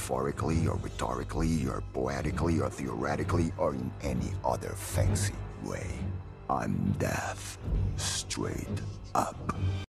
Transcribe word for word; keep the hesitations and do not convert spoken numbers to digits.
metaphorically, or rhetorically, or poetically, or theoretically, or in any other fancy way. I'm death. Straight up.